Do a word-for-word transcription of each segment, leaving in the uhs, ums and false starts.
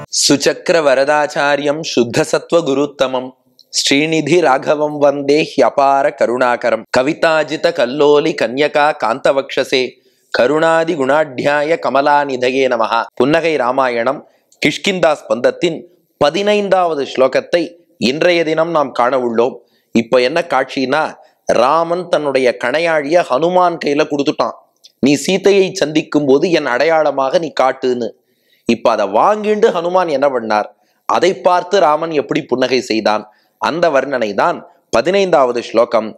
சுச்சக்கர வரதாச்சாரியம் சுத்த சத்வ குருத்தமம் ஸ்ரீநிதி ராகவம் வந்தே ஹ்யபார கருணாகரம் கவிதாஜித கல்லோலி கன்யகா காந்தவக்ஷசே கருணாதி குணாட்யாய கமலாநிதயே நமஹ. புன்னகை ராமாயணம் கிஷ்கிந்தா ஸ்பந்தத்தின் பதினைந்தாவது ஸ்லோகத்தை இன்றைய தினம் நாம் காண உள்ளோம். இப்ப என்ன காட்சினா, ராமன் தன்னுடைய கணையாழிய ஹனுமான் கையில கொடுத்துட்டான். நீ சீதையை சந்திக்கும் போது என் அடையாளமாக நீ காட்டுன்னு. இப்ப அதை வாங்கிண்டு ஹனுமான் என்ன பண்ணார், அதை பார்த்து ராமன் எப்படி புன்னகை செய்தான், அந்த வர்ணனை தான் பதினைந்தாவது ஸ்லோகம்.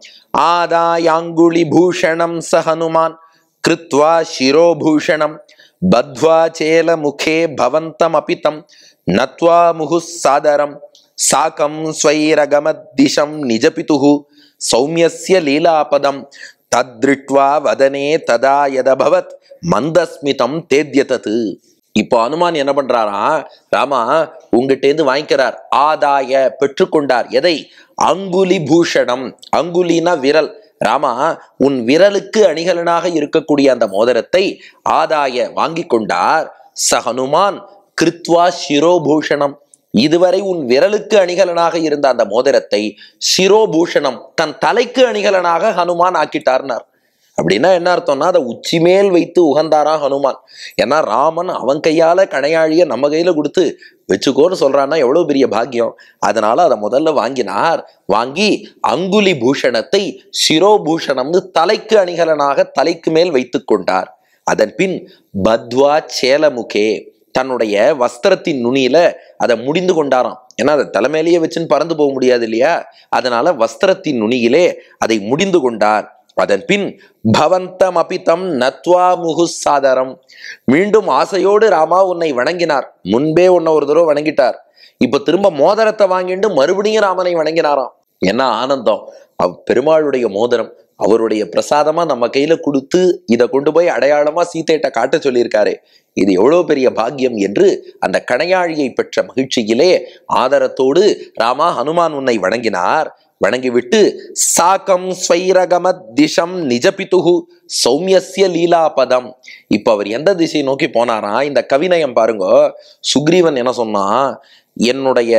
ஆதாயாங்குலி பூஷணம் ச ஹனுமான் கிருத்வா சிரோபூஷணம் பத்வா சேல முகே பவந்தம் அபிதம் நத்வா முகு சாதரம் சாகம் ஸ்வைரகமத் திசம் நிஜபிதுஹு சௌமியஸ்ய லீலாபதம் தத்ருட்வா வதனே ததா யதபவத் மந்தஸ்மிதம் தேத்யதது. இப்போ ஹனுமான் என்ன பண்றாரா, ராமா உங்ககிட்டேந்து வாங்கிக்கிறார், ஆதாய பெற்றுக்கொண்டார். எதை? அங்குலி பூஷணம். அங்குலினா விரல். ராமா உன் விரலுக்கு அணிகலனாக இருக்கக்கூடிய அந்த மோதிரத்தை ஆதாய வாங்கி கொண்டார். ச ஹனுமான் கிருத்வா சிரோபூஷணம். இதுவரை உன் விரலுக்கு அணிகலனாக இருந்த அந்த மோதிரத்தை சிரோபூஷணம் தன் தலைக்கு அணிகலனாக ஹனுமான் ஆக்கிட்டார்னார். அப்படின்னா என்ன அர்த்தம்னா, அதை உச்சி மேல் வைத்து உகந்தாரா ஹனுமான். ஏன்னா ராமன் அவன் கையால கணையாழிய நம்ம கையில கொடுத்து வச்சுக்கோன்னு சொல்றான்னா எவ்வளவு பெரிய பாக்கியம். அதனால அதை முதல்ல வாங்கினார். வாங்கி அங்குலி பூஷணத்தை சிரோபூஷணம்னு தலைக்கு அணிகலனாக தலைக்கு மேல் வைத்து கொண்டார். அதன் பின் பத்வா சேலமுகே, தன்னுடைய வஸ்திரத்தின் நுனியில அதை முடிந்து கொண்டாராம். ஏன்னா அதை தலைமையிலேயே வச்சுன்னு பறந்து போக முடியாது இல்லையா, அதனால வஸ்திரத்தின் நுனியிலே அதை முடிந்து கொண்டார். அதன் பின் பவந்தம் அபிதம் நத்வா முகு சாதரம், மீண்டும் ஆசையோடு ராமா உன்னை வணங்கினார். முன்பே உன்னை ஒரு தடவை வணங்கிட்டார், இப்ப திரும்ப மோதிரத்தை வாங்கிட்டு மறுபடியும் ராமனை வணங்கினாராம். என்ன ஆனந்தம்! அவ் பெருமாளுடைய மோதிரம் அவருடைய பிரசாதமா நம்ம கையில கொடுத்து இதை கொண்டு போய் அடையாளமா சீதையிட்ட காட்ட சொல்லியிருக்காரு. இது எவ்வளவு பெரிய பாக்கியம் என்று அந்த கணையாழியை பெற்ற மகிழ்ச்சியிலே ஆதரத்தோடு ராமா ஹனுமான் உன்னை வணங்கினார். வணங்கிவிட்டு சாகம் ஸ்வைரகமத் திசம் நிஜபிதுஹு சௌமியஸ்ய லீலாபதம். இப்ப அவர் எந்த திசையை நோக்கி போனாரா, இந்த கவிநயம் பாருங்க. சுக்ரீவன் என்ன சொன்னா, என்னுடைய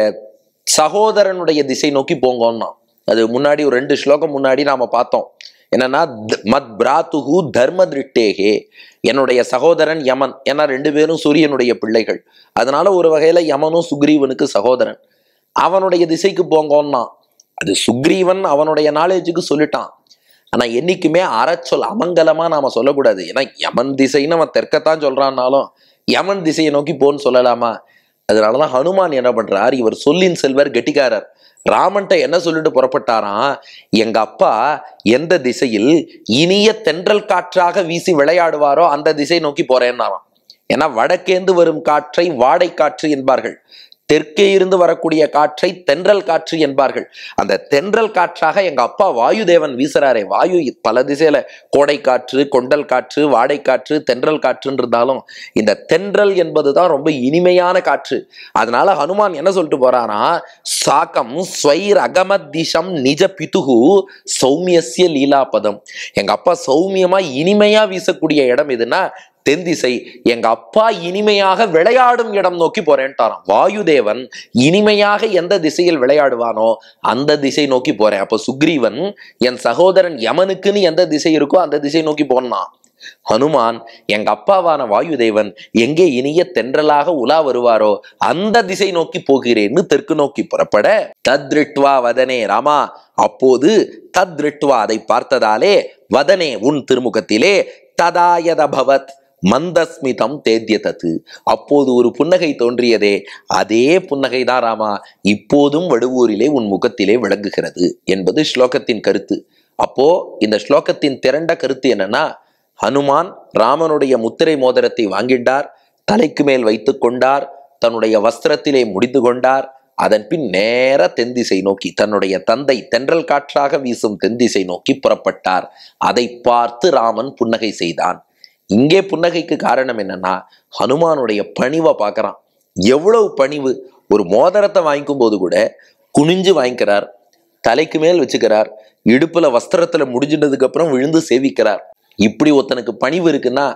சகோதரனுடைய திசை நோக்கி போங்கன்னா, அது முன்னாடி ஒரு ரெண்டு ஸ்லோகம் முன்னாடி நாம பார்த்தோம். என்னன்னா, மத் பிராத்துஹு தர்ம திருட்டேகே, என்னுடைய சகோதரன் யமன். ஏன்னா ரெண்டு பேரும் சூரியனுடைய பிள்ளைகள், அதனால ஒரு வகையில யமனும் சுக்ரீவனுக்கு சகோதரன். அவனுடைய திசைக்கு போங்கன்னா, அது சுக்ரீவன் அவனுடைய நாலேஜுக்கு சொல்லிட்டான். ஆனா என்னைக்குமே அறச்சொல் அமங்கலமா நாம சொல்லக்கூடாது. ஏன்னா யமன் திசைன்னு அவன் தெற்கத்தான் சொல்றான்னாலும் யமன் திசையை நோக்கி போன்னு சொல்லலாமா? அதனாலதான் ஹனுமான் என்ன பண்றார், இவர் சொல்லின் செல்வர் கெட்டிக்காரர். ராமன்ட்ட என்ன சொல்லிட்டு புறப்பட்டாராம், எங்க அப்பா எந்த திசையில் இனிய தென்றல் காற்றாக வீசி விளையாடுவாரோ அந்த திசை நோக்கி போறேன்னாராம். ஏன்னா வடக்கேந்து வரும் காற்றை வாடை காற்று என்பார்கள், தெற்கே இருந்து வரக்கூடிய காற்றை தென்றல் காற்று என்பார்கள். அந்த தென்றல் காற்றாக எங்க அப்பா வாயுதேவன் வீசுறாரே, வாயு பல திசையில கோடை காற்று, கொண்டல் காற்று, வாடை காற்று, தென்றல் காற்றுன்னு இருந்தாலும் இந்த தென்றல் என்பதுதான் ரொம்ப இனிமையான காற்று. அதனால ஹனுமான் என்ன சொல்லிட்டு போறானா, சாக்கம் ஸ்வைர் அகமத் திசம் நிஜ பிதுகு சௌமியஸ்ய லீலாபதம். எங்க அப்பா சௌமியமா இனிமையா வீசக்கூடிய இடம் எதுனா தென் திசை. எங்க அப்பா இனிமையாக விளையாடும் இடம் நோக்கி போறேன்ட்டாராம். வாயுதேவன் இனிமையாக எந்த திசையில் விளையாடுவானோ அந்த திசை நோக்கி போறேன். அப்ப சுக்ரீவன் என் சகோதரன் யமனுக்குன்னு எந்த திசை இருக்கோ அந்த திசை நோக்கி போனான். ஹனுமான் எங்க அப்பாவான வாயுதேவன் எங்கே இனிய தென்றலாக உலா வருவாரோ அந்த திசை நோக்கி போகிறேன்னு தெற்கு நோக்கி புறப்பட, தத்ருட்வா வதனே, ராமா அப்போது தத்ருட்வா அதை பார்த்ததாலே, வதனே உன் திருமுகத்திலே, ததாயதபவத் மந்தஸ்மிதம் தேத்யதது அப்போது ஒரு புன்னகை தோன்றியதே, அதே புன்னகை தான் ராமா இப்போதும் வடுவூரிலே உன் முகத்திலே விளங்குகிறது என்பது ஸ்லோகத்தின் கருத்து. அப்போ இந்த ஸ்லோகத்தின் திரண்ட கருத்து என்னன்னா, ஹனுமான் ராமனுடைய முத்திரை மோதிரத்தை வாங்கிட்டார், தலைக்கு மேல் வைத்து கொண்டார், தன்னுடைய வஸ்திரத்திலே முடிந்து கொண்டார். அதன் பின் நேர தென்திசை நோக்கி, தன்னுடைய தந்தை தென்றல் காற்றாக வீசும் தென்திசை நோக்கி புறப்பட்டார். அதை பார்த்து ராமன் புன்னகை செய்தான். இங்கே புன்னகைக்கு காரணம் என்னன்னா, ஹனுமானுடைய பணிவை பார்க்கறான். எவ்வளவு பணிவு! ஒரு மோதிரத்தை வாங்கிக்கும் போது கூட குனிஞ்சு வாங்கிக்கிறார், தலைக்கு மேல் வச்சுக்கிறார், இடுப்புல வஸ்திரத்துல முடிஞ்சிட்டதுக்கு அப்புறம் விழுந்து சேவிக்கிறார். இப்படி ஒருத்தனுக்கு பணிவு இருக்குன்னா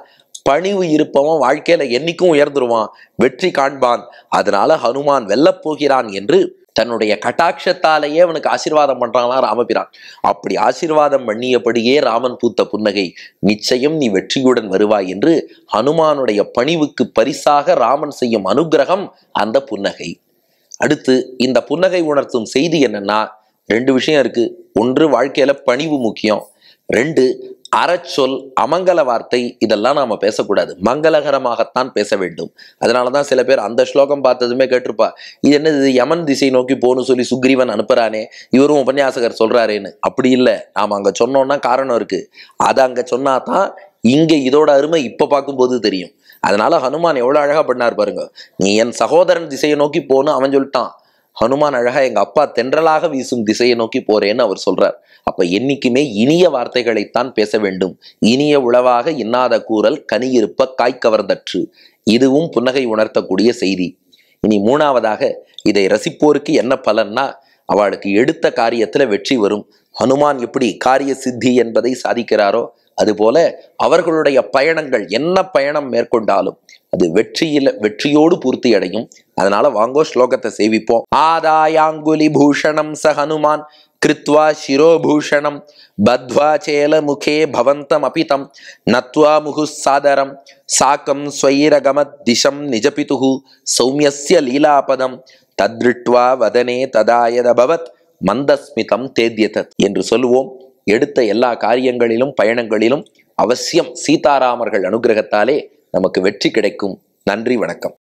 பணிவு இருப்பவன் வாழ்க்கையில என்னைக்கும் உயர்ந்துருவான், வெற்றி காண்பான். அதனால ஹனுமான் வெல்லப் போகிறான் என்று தன்னுடைய கட்டாட்சத்தாலேயே அவனுக்கு ஆசீர்வாதம் பண்றாங்களா ராமபிரான். அப்படி ஆசீர்வாதம் பண்ணியபடியே ராமன் பூத்த புன்னகை, நிச்சயம் நீ வெற்றியுடன் வருவாய் என்று ஹனுமானுடைய பணிவுக்கு பரிசாக ராமன் செய்யும் அனுகிரகம் அந்த புன்னகை. அடுத்து இந்த புன்னகை உணர்த்தும் செய்தி என்னன்னா, ரெண்டு விஷயம் இருக்கு. ஒன்று, வாழ்க்கையில பணிவு முக்கியம். ரெண்டு, அறச்சொல், அமங்கல வார்த்தை இதெல்லாம் நாம பேசக்கூடாது, மங்களகரமாகத்தான் பேச வேண்டும். அதனாலதான் சில பேர் அந்த ஸ்லோகம் பார்த்ததுமே கேட்டிருப்பா, இது என்னது யமன் திசை நோக்கி போகணும்னு சொல்லி சுக்ரீவன் அனுப்புறானே, இவரும் உபன்யாசகர் சொல்றாரேன்னு. அப்படி இல்லை, நாம அங்க சொன்னோம்னா காரணம் இருக்கு. அதை அங்க சொன்னாதான் இங்க இதோட அருமை இப்ப பார்க்கும்போது தெரியும். அதனால ஹனுமான் எவ்வளவு அழகா பண்ணார் பாருங்க. நீ என் சகோதரன் திசையை நோக்கி போன்னு அவன் சொல்லிட்டான், ஹனுமான் அழகா எங்க அப்பா தென்றலாக வீசும் திசையை நோக்கி போறேன்னு அவர் சொல்றார். அப்ப என்னைக்குமே இனிய வார்த்தைகளைத்தான் பேச வேண்டும். இனிய உளவாக இன்னாத கூறல் கனியிருப்ப காய் கவர்ந்தற்று. இதுவும் புன்னகை உணர்த்தக்கூடிய செய்தி. இனி மூணாவதாக, இதை ரசிப்போருக்கு என்ன பலன்னா, அவளுக்கு எடுத்த காரியத்துல வெற்றி வரும். ஹனுமான் எப்படி காரிய சித்தி என்பதை சாதிக்கிறாரோ அதுபோல அவர்களுடைய பயணங்கள் என்ன பயணம் மேற்கொண்டாலும் அது வெற்றியில வெற்றியோடு பூர்த்தி அடையும். அதனால வாங்கோ ஸ்லோகத்தை சேவிப்போம். ஆதாயாங்குலி பூஷணம் ச ஹனுமான் கிருத்வா சிரோபூஷணம் பத்வா சேல முகே பவந்தம் அபிதம் நத்வா முகுசாதரம் சாக்கம் ஸ்வைரகமத் திசம் நிஜபிதுகு சௌமியஸ்ய லீலாபதம் தத்ருட்வா வதனே ததாயதபவத் மந்தஸ்மிதம் தேத்யதத் என்று சொல்லுவோம். எடுத்த எல்லா காரியங்களிலும் பயணங்களிலும் அவசியம் சீதாராமர்கள் அனுகிரகத்தாலே நமக்கு வெற்றி கிடைக்கும். நன்றி, வணக்கம்.